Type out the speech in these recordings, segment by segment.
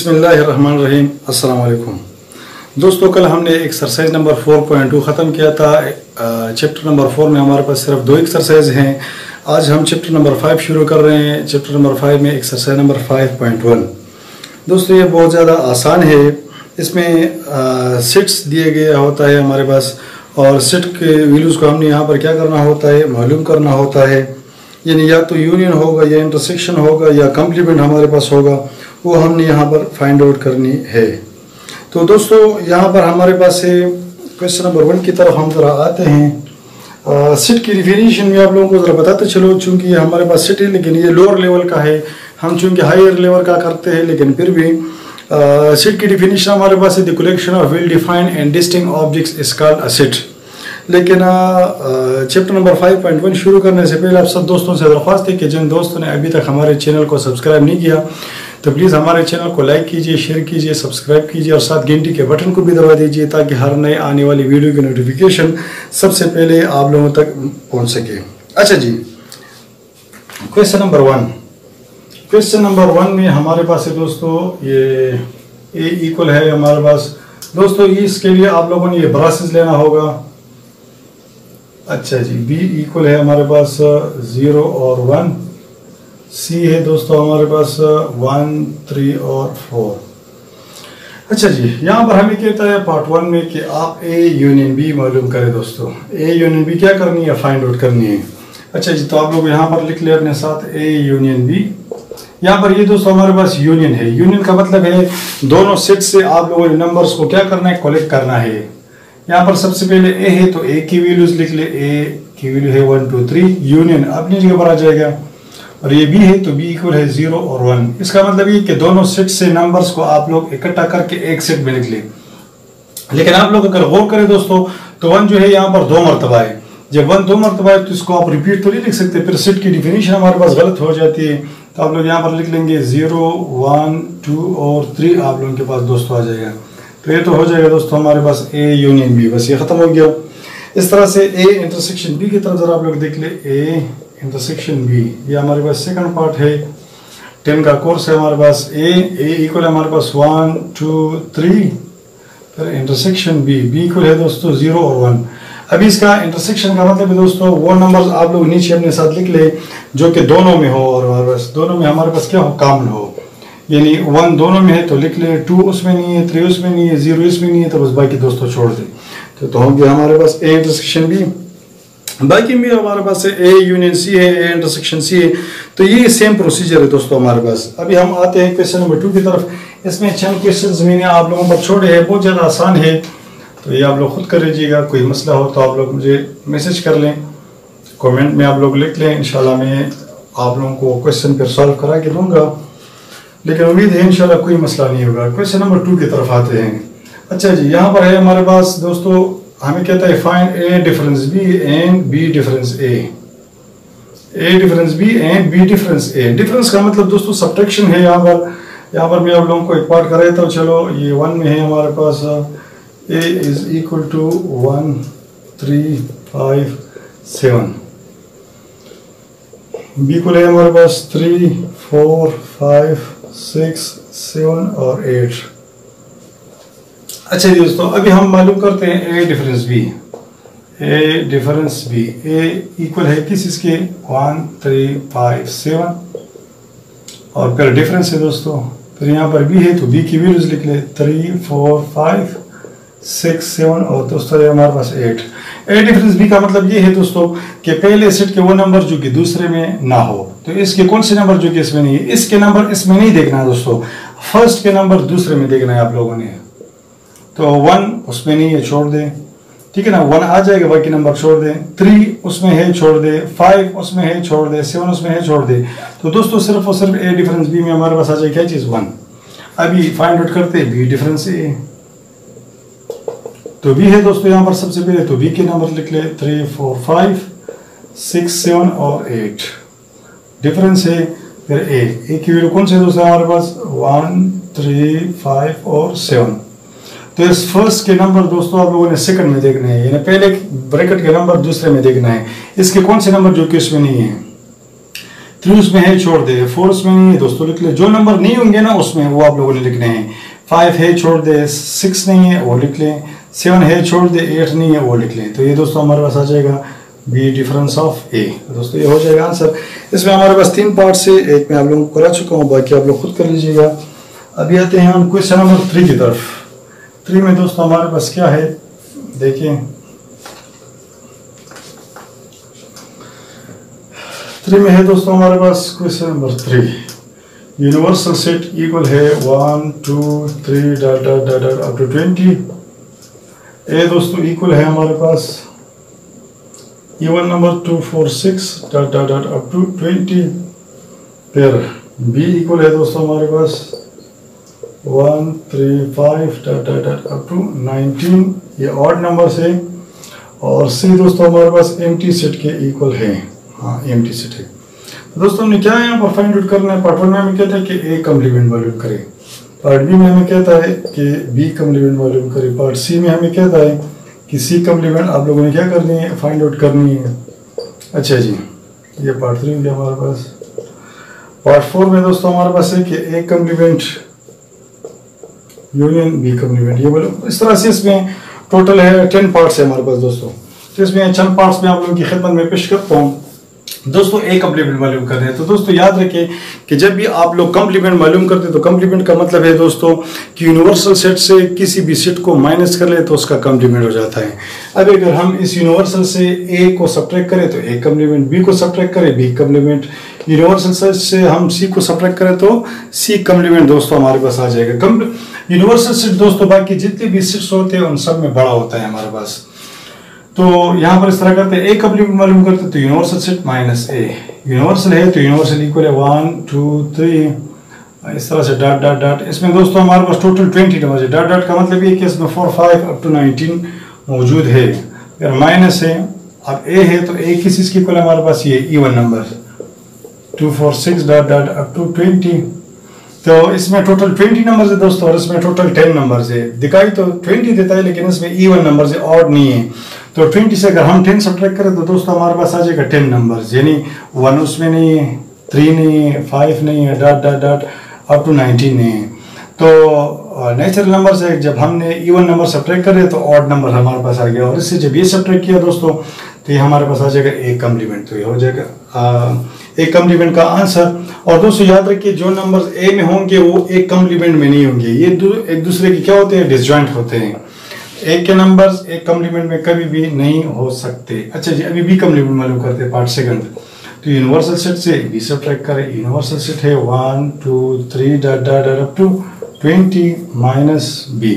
बिस्मिल्लाहिर्रहमानिर्रहीम। अस्सलाम वालेकुम दोस्तों, कल हमने एक्सरसाइज नंबर 4.2 ख़त्म किया था। चैप्टर नंबर 4 में हमारे पास सिर्फ 2 एक्सरसाइज हैं। आज हम चैप्टर नंबर 5 शुरू कर रहे हैं। चैप्टर नंबर 5 में एक्सरसाइज नंबर 5.1 दोस्तों ये बहुत ज़्यादा आसान है। इसमें सेट्स दिए गया होता है हमारे पास, और सेट के वैल्यूज़ को हमने यहाँ पर क्या करना होता है, मालूम करना होता है। यानी या तो यूनियन होगा या इंटरसेक्शन होगा या कम्प्लीमेंट हमारे पास होगा, वो हमने यहाँ पर फाइंड आउट करनी है। तो दोस्तों यहाँ पर हमारे पास है क्वेश्चन नंबर 1 की तरफ हम ज़रा आते हैं। सेट की डिफिनीशन में आप लोगों को ज़रा बताते चलो, चूँकि ये हमारे पास सेट है लेकिन ये लोअर लेवल का है। हम चूँकि हायर लेवल का करते हैं लेकिन फिर भी सेट की डिफिनीशन हमारे पास है the collection of well defined and distinct objects is called a set. लेकिन चैप्टर नंबर 5.1 शुरू करने से पहले आप सब दोस्तों से दरख्वास्त है कि जिन दोस्तों ने अभी तक हमारे चैनल को सब्सक्राइब नहीं किया तो प्लीज़ हमारे चैनल को लाइक कीजिए, शेयर कीजिए, सब्सक्राइब कीजिए और साथ घंटी के बटन को भी दबा दीजिए ताकि हर नए आने वाली वीडियो की नोटिफिकेशन सबसे पहले आप लोगों तक पहुंच सके। अच्छा जी, क्वेश्चन नंबर 1। क्वेश्चन नंबर 1 में हमारे पास है दोस्तों ये ए इक्वल है हमारे पास। दोस्तों इसके लिए आप लोगों ने ये ब्रासेस लेना होगा। अच्छा जी, बी इक्वल है हमारे पास 0 और 1। सी है दोस्तों हमारे पास 1, 3 और 4। अच्छा जी, यहाँ पर हमें कहता है पार्ट 1 में कि आप ए यूनियन बी मालूम करें। दोस्तों ए यूनियन बी क्या करनी है, फाइंड आउट करनी है। अच्छा जी, तो आप लोग यहाँ पर लिख ले अपने साथ ए यूनियन बी। यहाँ पर ये दोस्तों हमारे पास यूनियन है। यूनियन का मतलब है दोनों सेट से आप लोगों ने नंबर्स को क्या करना है, कलेक्ट करना है। यहाँ पर सबसे पहले ए है तो ए की वैल्यूज लिख ले। ए की वैल्यू है 1, 2, 3, यूनियन अपनी जगह पर आ जाएगा। और ये बी है तो बी इक्वल है 0 और 1। इसका मतलब ये कि दोनों सेट से नंबर्स को आप लोग इकट्ठा करके एक सेट में लिख ले। लेकिन आप लोग अगर गौर करें दोस्तों तो 1 जो है यहाँ पर 2 मरतबा है। जब 1 2 मरतबा है तो इसको आप रिपीट तो नहीं लिख सकते, फिर सेट की डिफिनीशन हमारे पास गलत हो जाती है। तो आप लोग यहाँ पर लिख लेंगे 0, 1, 2 और 3 आप लोगों के पास दोस्तों आ जाएगा। तो ये तो हो जाएगा दोस्तों हमारे पास ए यूनियन बी। बस ये खत्म हो गया। इस तरह से ए इंटरसेक्शन बी की तरफ जरा आप लोग देख ले। ए इंटरसेक्शन बी ये हमारे पास सेकंड पार्ट है। 10 का कोर्स है हमारे पास। ए इक्वल है हमारे पास 1, 2, 3। फिर इंटरसेक्शन बी इक्वल है दोस्तों 0 और 1। अभी इसका इंटरसेक्शन का मतलब है दोस्तों वो नंबर आप लोग नीचे अपने साथ लिख ले जो कि दोनों में हो, और हमारे पास दोनों में हमारे पास क्या हो, कॉमन हो। यानी 1 दोनों में है तो लिख ले, 2 उसमें नहीं है, 3 उसमें नहीं है, 0 इसमें नहीं है, तो बस बाकी दोस्तों छोड़ दे। तो हो गया हमारे पास ए इंटरसेक्शन बी। बाकी में हमारे पास ए यूनियन सी है, ए इंटरसेक्शन सी है। तो ये सेम प्रोसीजर है दोस्तों हमारे पास। अभी हम आते हैं क्वेश्चन नंबर 2 की तरफ। इसमें चंद क्वेश्चंस मैंने आप लोगों पर छोड़े हैं, बहुत ज़्यादा आसान है। तो ये आप लोग खुद कर लीजिएगा। कोई मसला हो तो आप लोग मुझे मैसेज कर लें, कमेंट में आप लोग लिख लें। इंशाल्लाह मैं आप लोगों को क्वेश्चन फिर सॉल्व करा के दूंगा, लेकिन उम्मीद है इंशाल्लाह कोई मसला नहीं होगा। क्वेश्चन नंबर 2 की तरफ आते हैं। अच्छा जी, यहाँ पर है हमारे पास दोस्तों, हमें कहता है find A difference B and B difference A. A difference B and B difference A. Difference का मतलब दोस्तों सब्ट्रैक्शन है। यहाँ पर मैं आप लोगों को एक पार्ट कर रहा था। चलो ये 1 में है हमारे पास A is equal to 1, 3, 5, 7। B को ले हमारे पास 3, 4, 5, 6, 7 और 8। अच्छा जी दोस्तों, अभी हम मालूम करते हैं A difference B. A difference B A equal है किस इसके 1, 3, 5, 7 और फिर डिफरेंस है दोस्तों। फिर यहाँ पर बी है तो बी की वैल्यूज लिख ले 3, 4, 5, 6, 7 और दोस्तों ये हमारे पास 8। ए डिफरेंस बी का मतलब ये है दोस्तों कि पहले सेट के वो नंबर जो कि दूसरे में ना हो। तो इसके कौन से नंबर जो कि इसमें नहीं है, इसके नंबर इसमें नहीं देखना है दोस्तों, फर्स्ट के नंबर दूसरे में देखना है आप लोगों ने। तो 1 उसमें नहीं है, छोड़ दें, ठीक है ना। 1 आ जाएगा, बाकी नंबर छोड़ दें। 3 उसमें है, छोड़ दे। 5 उसमें है, छोड़ दे। 7 उसमें है, छोड़ दे। तो दोस्तों सिर्फ और सिर्फ ए डिफरेंस बी में हमारे पास आ जाएगी क्या चीज़, 1। अभी फाइंड आउट करते हैं बी डिफरेंस ए। तो बी है दोस्तों यहाँ पर सबसे पहले तो बी के नंबर लिख ले 3, 4, 5, 6, 7 और 8। डिफरेंस है फिर ए की वैल्यू कौन से दोस्तों हमारे पास 1, 3, 5 और 7। तो इस फर्स्ट के नंबर दोस्तों आप लोगों ने सेकंड में देखना है, यानी पहले ब्रैकेट के नंबर दूसरे में देखना है। इसके कौन से नंबर जो कि इसमें नहीं है। 3 उसमें है छोड़ दे, 4 उसमें नहीं है दोस्तों लिख ले, जो नंबर नहीं होंगे ना उसमें वो आप लोगों ने लिखने हैं। 5 है छोड़ दे, 6 नहीं है वो लिख लें, 7 है छोड़ दे, 8 नहीं है वो लिख लें। तो ये दोस्तों हमारे पास आ जाएगा बी डिफरेंस ऑफ ए। तो दोस्तों ये हो जाएगा आंसर। इसमें हमारे पास 3 पार्ट से, एक मैं आप लोगों को करा चुका हूँ, बाकी आप लोग खुद कर लीजिएगा। अभी आते हैं हम क्वेश्चन नंबर 3 की तरफ। 3 में दोस्तों हमारे पास क्या है देखिए, 3 में है दोस्तों हमारे पास question number 3, universal set equal है 1 2 3 dot dot dot dot up to 20। A दोस्तों इक्वल है हमारे पास even number 2 4 6 dot dot dot up to 20। फिर बी इक्वल है दोस्तों हमारे पास 1 3 5 dot dot dot up to 19, ये ऑड नंबर है। और सी दोस्तों हमारे पास एम्प्टी सेट के इक्वल है, हाँ एम्प्टी सेट है। तो दोस्तों हमने क्या यहाँ पर फाइंड आउट करना है। पार्ट 1 में हमें कहता है कि ए कम्प्लीमेंट वॉल्यूम करे, पार्ट बी में हमें कहता है कि बी कम्प्लीमेंट वॉल्यूम करे, पार्ट सी में हमें कहता है कि सी कम्प्लीमेंट आप लोगों ने क्या करनी है, फाइंड आउट करनी है। अच्छा जी, ये पार्ट 3 हो गया हमारे पास। पार्ट 4 में दोस्तों हमारे पास है कि A complement union B complement, ये बोलो इस तरह से। इसमें टोटल है 10 पार्ट्स है हमारे पास दोस्तों। तो इसमें चंद पार्ट्स में आप लोगों की खिदमत में पेश करता हूँ। दोस्तों ए कम्प्लीमेंट मालूम कर रहे हैं, तो दोस्तों याद रखें कि जब भी आप लोग कम्प्लीमेंट मालूम करते हैं तो कम्प्लीमेंट का मतलब है दोस्तों कि यूनिवर्सल सेट से किसी भी सेट को माइनस कर ले तो उसका कम्प्लीमेंट हो जाता है। अब अगर हम इस यूनिवर्सल से ए को सब्ट्रैक्ट करें तो ए कम्प्लीमेंट, बी को सब्ट्रैक्ट करें बी कम्प्लीमेंट, यूनिवर्सल सेट से हम सी को सब्ट्रैक्ट करें तो सी कम्प्लीमेंट दोस्तों हमारे पास आ जाएगा। यूनिवर्सल सेट दोस्तों बाकी जितने भी सेट्स होते हैं उन सब में बड़ा होता है हमारे पास। तो यहाँ पर इस तरह करते हैं, ए कम्प्लीमेंट मालूम करते तो universal set minus A, universal है तो यूनिवर्सल इक्वल है 1 2 3 इस तरह से डॉट डॉट डॉट। इसमें दोस्तों हमारे पास टोटल 20 नंबर है। डॉट डॉट का मतलब ये कि इसमें 4 5 अप टू 19 मौजूद है। अगर माइनस है, अब ए है तो ए किस चीज की इक्वल है हमारे पास, ये even number 2 4 6 dot dot up to 20। तो इसमें टोटल 20 नंबर है दोस्तों और इसमें टोटल 10 नंबर है। दिखाई तो 20 देता है लेकिन इसमें इवन नंबर है, ऑड नहीं है। तो 20 से अगर हम 10 सब्ट्रैक्ट करें तो दोस्तों हमारे पास आ जाएगा 10 नंबर, यानी 1 उसमें नहीं है, 3 नहीं है, 5 नहीं है, dot dot dot up to 19 नहीं है। तो नेचुरल नंबर से जब हमने इवन नंबर सब्ट्रैक्ट करे तो ऑड नंबर हमारे पास आ गया, और इससे जब ये सब्ट्रैक्ट किया दोस्तों तो ये हमारे पास आ जाएगा ए कम्प्लीमेंट। तो ये हो जाएगा ए कम्प्लीमेंट का आंसर। और दोस्तों याद रखिए जो नंबर ए में होंगे वो एक कम्प्लीमेंट में नहीं होंगे, ये एक दूसरे के क्या होते हैं, डिसजॉइंट होते हैं। एक के नंबर्स एक कम्प्लीमेंट में कभी भी नहीं हो सकते। अच्छा जी, अभी बी कम्प्लीमेंट मालूम करते हैं पार्ट सेकंड। तो यूनिवर्सल सेट से बी सब्ट्रैक्ट करें, यूनिवर्सल सेट है 1 2 3 dot dot dot up to 20 minus B.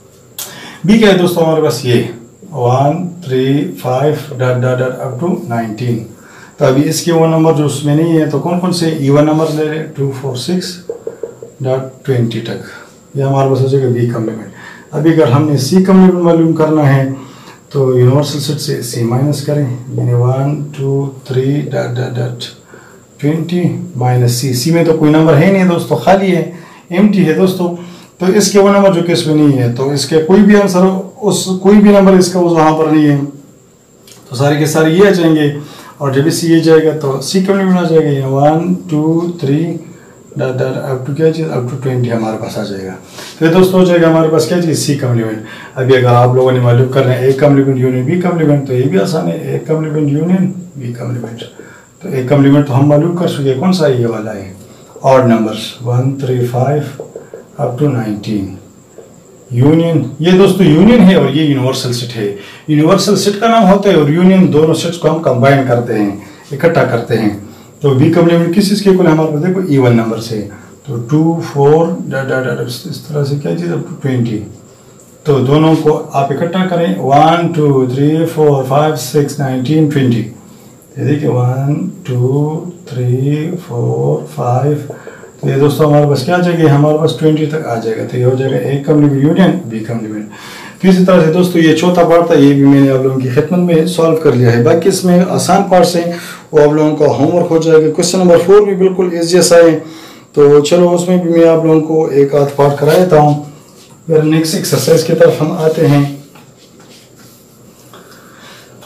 B क्या है दोस्तों हमारे पास, ये 1 3 5 dot dot dot up to 19। तो अभी इसके वो नंबर जो उसमें नहीं है तो कौन कौन से इवन नंबर ले रहे, 2 4 6 डॉट 20 तक, ये हमारे पास हो जाएगा बी कम्प्लीमेंट। अभी अगर हमने सी कम्प्लीमेंट मालूम करना है तो यूनिवर्सल सेट से सी माइनस करें, यानी 1 2 3 dot dot dot 20 minus C. C में तो कोई नंबर है नहीं दोस्तों, खाली है, एम्प्टी है दोस्तों। तो इसके वो नंबर जो कि इसमें नहीं है तो इसके कोई भी आंसर उस कोई भी नंबर इसका उस वहाँ पर नहीं है तो सारे के सारे ये आ जाएंगे। और जब सी ये जाएगा तो सी कम्प्लीमेंट आ जाएगा, 1 2 3 डॉट डॉट अप टू क्या चीज़ अप टू 20 हमारे पास आ जाएगा। तो ये दोस्तों हो जाएगा हमारे पास क्या चीज़, सी कम्प्लीमेंट। अभी अगर आप लोगों ने मालूम कर रहे हैं A complement union B complement तो ये भी आसान है, A complement union B complement. तो ए कम्प्लीमेंट तो हम मालूम कर चुके, कौन सा ये वाला है, odd numbers 1 3 5 up to 19 union. ये दोस्तों यूनियन है और ये यूनिवर्सल सेट है। यूनिवर्सल सेट का नाम होता है और यूनियन दोनों सेट्स को हम कंबाइन करते हैं, इकट्ठा करते हैं। तो बी कम्प्लीमेंट किस चीज़ के इक्वल है हमारे पास, देखो इवन नंबर से। तो 2 4 डॉट डॉट डॉट इस तरह से क्या चीज़ अप टू 20। तो दोनों को आप इकट्ठा करें, 1 2 3 4 5 6 19 20। ये देखिए 1 2 3 4 5। तो ये दोस्तों हमारे पास क्या आ जाएगा, हमारे पास 20 तक आ जाएगा। तो ये हो जाएगा A complement union B complement. तो इसी तरह से दोस्तों ये चौथा पार्ट था, ये भी मैंने आप लोगों की खिदमत में सॉल्व कर लिया है। बाकी इसमें आसान पार्ट्स हैं वो आप लोगों का होमवर्क हो जाएगा। क्वेश्चन नंबर 4 भी बिल्कुल इजी जैसा है, तो चलो उसमें भी मैं आप लोगों को एक आध पार्ट करा देता हूँ। फिर नेक्स्ट एक्सरसाइज की तरफ हम आते हैं।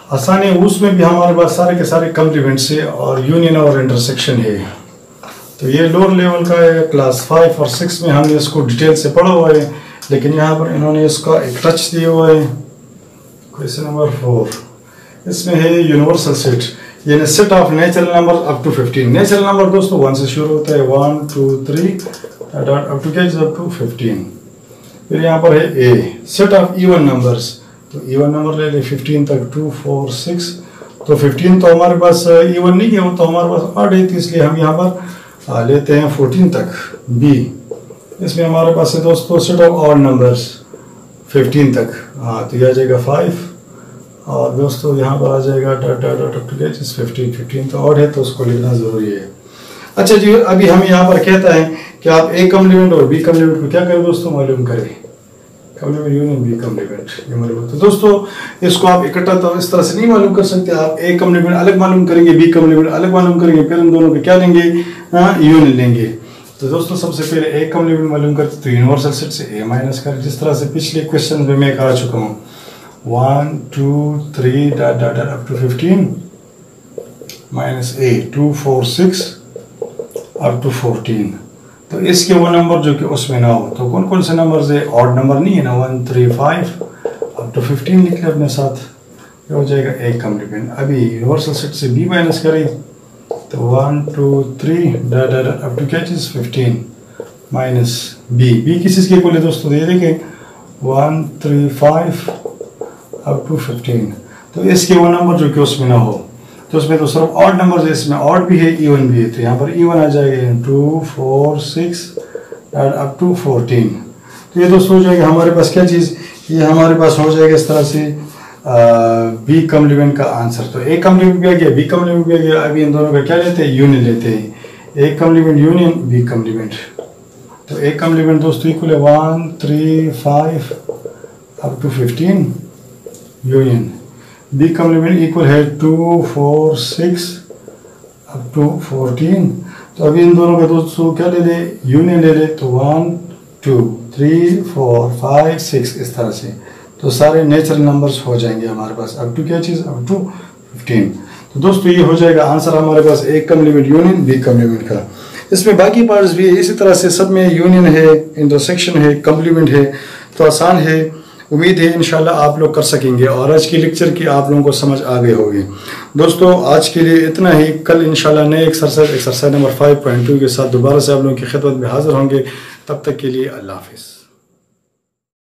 आसान है, उसमें भी हमारे पास सारे के सारे कम्प्लीमेंट्स है और यूनियन और इंटरसेक्शन है। तो ये लोअर लेवल का है, क्लास 5 और 6 में हमने इसको डिटेल से पढ़ा हुआ है, लेकिन यहाँ पर इन्होंने इसका एक टच दिया हुआ है। क्वेश्चन नंबर 4, इसमें है यूनिवर्सल सेट, यानी set of natural number up to 15। Natural number दोस्तों 1 से शुरू होता है, 1 2 3 अप टू क्या अप टू 15। फिर यहाँ पर है A set of even numbers, तो इवन नंबर ले ले 15 तक, 2 4 6। तो 15 तो हमारे पास इवन नहीं है, वो तो हमारे पास ऑड है, तो इसलिए हम यहाँ पर लेते हैं 14 तक। बी इसमें हमारे पास है दोस्तों सेट ऑफ ऑड नंबर्स 15 तक, हाँ तो यह आ जाएगा 5। और दोस्तों यहाँ पर आ जाएगा dot dot dot up to 15। 15 तो ऑड है तो उसको लिखना जरूरी है। अच्छा जी, अभी हम यहाँ पर कहता है कि आप ए कम्प्लीमेंट और बी कम्प्लीमेंट को क्या करें दोस्तों, मालूम करें। कम्प्लीमेंट यूनियन बी कम्प्लीमेंट ये मालूम। तो दोस्तों इसको आप इकट्ठा तो इस तरह से नहीं मालूम कर सकते, आप ए कम्प्लीमेंट अलग मालूम करेंगे, बी कम्प्लीमेंट अलग मालूम करेंगे, फिर उन दोनों को क्या लेंगे, यूनियन लेंगे। तो दोस्तों सबसे पहले ए कम्प्लीमेंट मालूम करते तो यूनिवर्सल सेट से ए माइनस करें, जिस तरह से पिछले क्वेश्चन में मैं कहा चुका हूँ 1 2 3 dot dot dot up to 15 minus A 2 4 6 up to 14। तो इसके वो नंबर जो कि उसमें ना हो, तो कौन कौन से नंबर है, ऑड नंबर नहीं है ना, 1 3 5 अप टू 15 लिख ले अपने साथ, ये हो जाएगा ए कम्प्लीमेंट। अभी यूनिवर्सल सेट से बी माइनस करें तो 1 2 3 डॉट डॉट अप टू क्या चीज़ 15 माइनस बी। बी किस चीज़ के बोले दोस्तों, ये देखें 1 3 5 अप टू 15। तो इसके वो नंबर जो कि उसमें ना हो, तो उसमें तो सिर्फ ऑड नंबर है, इसमें ऑड भी है इवन भी है, तो यहाँ पर इवन आ जाएगा 2 4 6 अप टू 14। तो ये दोस्तों हो जाएगा हमारे पास क्या चीज़, ये हमारे पास हो जाएगा इस तरह से बी कम्प्लीमेंट का आंसर। तो ए कम्प्लीमेंट भी आ गया, बी कम्प्लीमेंट भी आ गया। अभी इन दोनों का क्या लेते हैं, यूनियन लेते हैं, A complement union B complement. तो ए कम्प्लीमेंट दोस्तों इक्वल है 1 3 5 up to 15 union, B complement equal है 2 4 6 अप टू 14। तो अभी इन दोनों का दोस्तों क्या ले ले, यूनियन ले ले, तो 1 2 3 4 5 6 इस तरह से, तो सारे नेचुरल नंबर्स हो जाएंगे हमारे पास अप टू क्या चीज़ अप टू 15। तो दोस्तों ये हो जाएगा आंसर हमारे पास A complement union B complement का। इसमें बाकी पार्ट्स भी इसी तरह से सब में यूनियन है, इंटरसेक्शन है, कम्प्लीमेंट है, तो आसान है। उम्मीद है इंशाल्लाह आप लोग कर सकेंगे और आज की लेक्चर की आप लोगों को समझ आ गई होगी। दोस्तों आज के लिए इतना ही, कल इंशाल्लाह नए एक्सरसाइज नंबर 5.2 के साथ दोबारा से आप लोगों की खिदमत में हाजिर होंगे। तब तक के लिए अल्लाह हाफिज़।